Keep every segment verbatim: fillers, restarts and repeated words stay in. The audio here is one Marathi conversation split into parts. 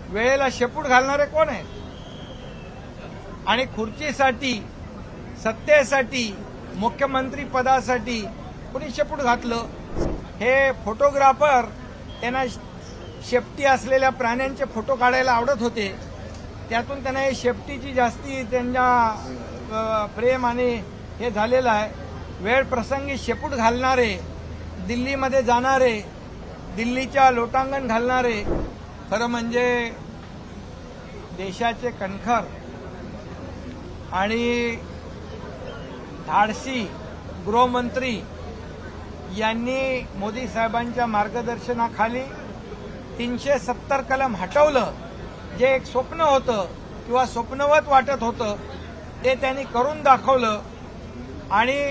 वेळेला शेपूट घालणारे कोण आहेत? आणि खुर्चीसाठी, सत्तेसाठी, मुख्यमंत्री पदासाठी कोणी शेपूट घातलं? हे फोटोग्राफर त्यांना शेपटी असलेल्या प्राण्यांचे फोटो काढायला आवडत होते. त्यातून त्यांना हे शेपटीची जास्ती त्यांच्या प्रेम आणि हे झालेलं आहे. वेळ प्रसंगी शेपूट घालणारे, दिल्लीमध्ये जाणारे, दिल्लीच्या लोटांगण घालणारे, खरं म्हणजे देशाचे कणखर आणि धाडसी गृहमंत्री यांनी मोदी साहेबांच्या मार्गदर्शनाखाली तीनशे सत्तर कलम हटवलं. जे एक स्वप्न होतं किंवा स्वप्नवत वाटत होतं ते त्यांनी करून दाखवलं. आणि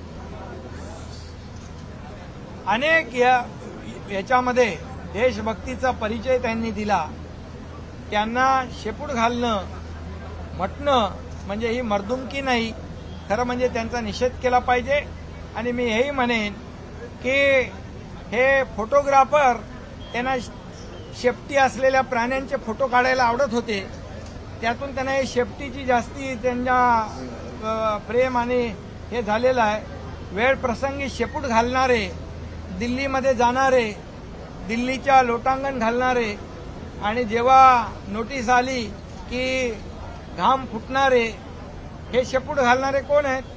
अनेक या याच्यामध्ये देशभक्तीचा परिचय त्यांनी दिला. त्यांना शेपूट घालणं म्हटणं म्हणजे ही मर्दुमकी नाही. खरं म्हणजे त्यांचा निषेध केला पाहिजे. आणि मी हेही म्हणेन की हे फोटोग्राफर त्यांना शेपटी असलेल्या प्राण्यांचे फोटो काढायला आवडत होते. त्यातून त्यांना हे शेपटीची जास्ती त्यांच्या प्रेम आणि हे झालेलं आहे. वेळ प्रसंगी शेपूट घालणारे, दिल्लीमध्ये जाणारे, दिल्लीच्या लोटांगण घालणारे आणि जेव्हा नोटीस आली की घाम फुटणारे, हे शेपूट घालणारे कोण आहेत?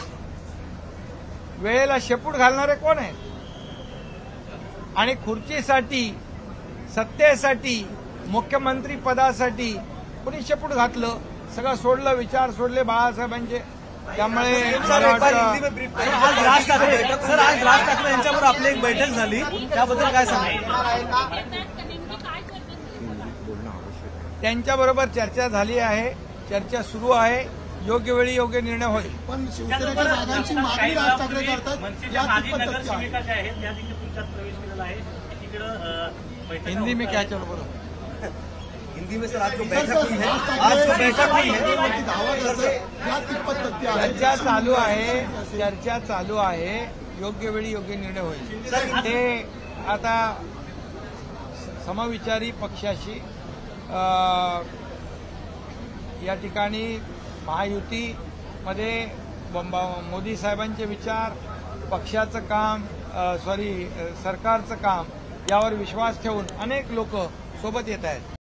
वेळेला शेपूट घालणारे कोण आहेत? आणि खुर्चीसाठी, सत्तेसाठी, मुख्यमंत्री पदासाठी कोणी शेपूट घातलं? सगळं सोडलं, विचार सोडले बाळासाहेबांचे. त्यामुळे आज राज ठाकरे सर आज राज ठाकरे यांच्याबरोबर आपली एक बैठक झाली, त्याबद्दल काय सांगा? त्यांच्याबरोबर चर्चा झाली आहे, चर्चा सुरू आहे. योग्य वेळी योग्य निर्णय होईल. पण शिवसेनेच्या जागांची मागणी राज ठाकरे करतात. या नगरसेविका ज्या आहेत त्या देखील तुमच्यात प्रवेश केलेला आहे. तिकडे हिंदी में क्या चलो बोलो. हिंदी में सर आज जो बैठक हुई है, आज जो बैठक हुई है, चर्चा चालू आहे, चर्चा चालू आहे. योग्य वेळी योग्य निर्णय होईल. ते आता समविचारी पक्षाशी या ठिकाणी महायुतीमध्ये मोदी साहेबांचे विचार, पक्षाचं काम, सॉरी सरकारचं काम यावर विश्वास ठेवून अनेक लोक सोबत येत आहेत.